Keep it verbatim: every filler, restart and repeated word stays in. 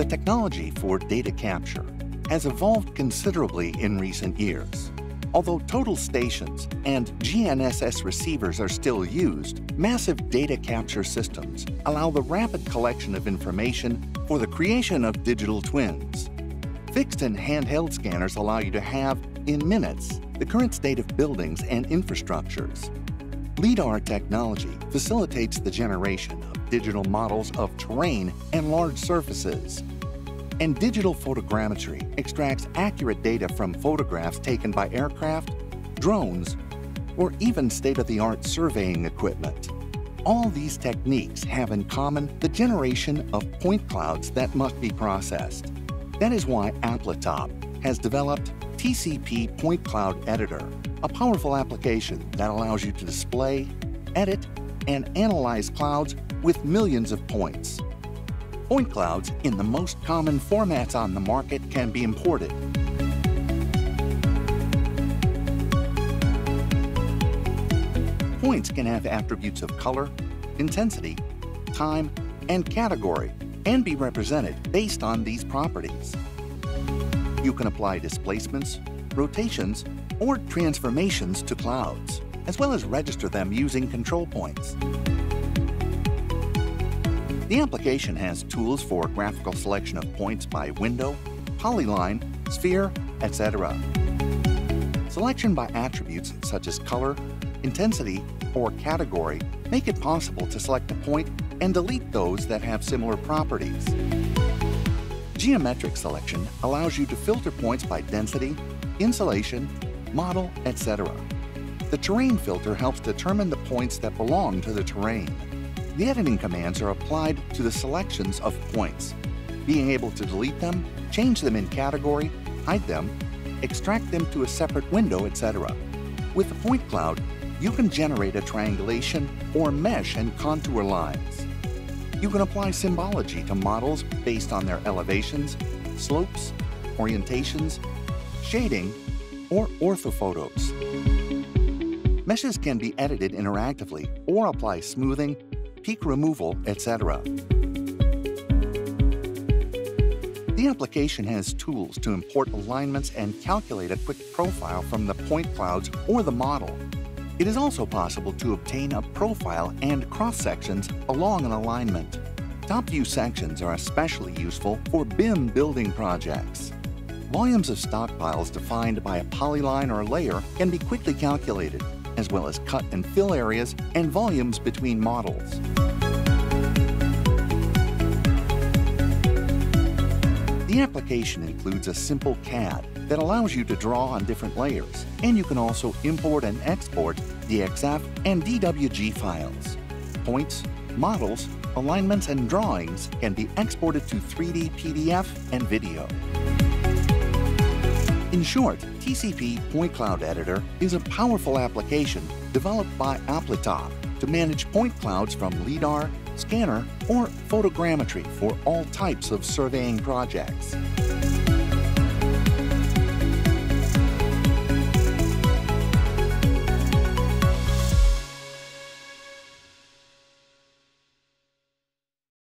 technology for data capture has evolved considerably in recent years. Although total stations and G N S S receivers are still used, massive data capture systems allow the rapid collection of information for the creation of digital twins. Fixed and handheld scanners allow you to have, in minutes, the current state of buildings and infrastructures. LiDAR technology facilitates the generation of digital models of terrain and large surfaces. And digital photogrammetry extracts accurate data from photographs taken by aircraft, drones, or even state-of-the-art surveying equipment. All these techniques have in common the generation of point clouds that must be processed. That is why aplitop has developed T C P PointCloud Editor, a powerful application that allows you to display, edit, and analyze clouds with millions of points. Point clouds in the most common formats on the market can be imported. Points can have attributes of color, intensity, time, and category, and be represented based on these properties. You can apply displacements, rotations, or transformations to clouds, as well as register them using control points. The application has tools for graphical selection of points by window, polyline, sphere, et cetera. Selection by attributes such as color, intensity, or category make it possible to select a point and delete those that have similar properties. Geometric selection allows you to filter points by density, insolation, model, et cetera. The terrain filter helps determine the points that belong to the terrain. The editing commands are applied to the selections of points, being able to delete them, change them in category, hide them, extract them to a separate window, et cetera. With the point cloud, you can generate a triangulation or mesh and contour lines. You can apply symbology to models based on their elevations, slopes, orientations, shading, or orthophotos. Meshes can be edited interactively or apply smoothing, peak removal, et cetera. The application has tools to import alignments and calculate a quick profile from the point clouds or the model. It is also possible to obtain a profile and cross-sections along an alignment. Top view sections are especially useful for B I M building projects. Volumes of stockpiles defined by a polyline or layer can be quickly calculated, as well as cut and fill areas and volumes between models. The application includes a simple C A D that allows you to draw on different layers, and you can also import and export D X F and D W G files. Points, models, alignments, and drawings can be exported to three D P D F and video. In short, T C P PointCloud Editor is a powerful application developed by aplitop to manage point clouds from LiDAR, scanner, or photogrammetry for all types of surveying projects.